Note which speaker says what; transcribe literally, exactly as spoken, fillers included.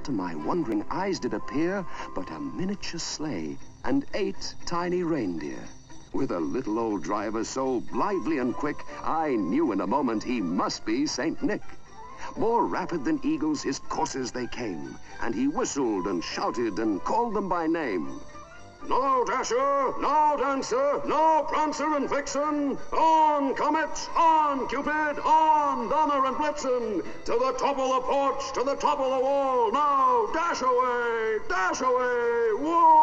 Speaker 1: to my wondering eyes did appear but a miniature sleigh and eight tiny reindeer. With a little old driver so lively and quick, I knew in a moment he must be Saint Nick. More rapid than eagles his coursers they came, and he whistled and shouted and called them by name. No Dasher, no Dancer, no Prancer and Vixen, on Comet, on Cupid, on Donner and Blitzen, to the top of the porch, to the top of the wall, now dash away, dash away, whoa!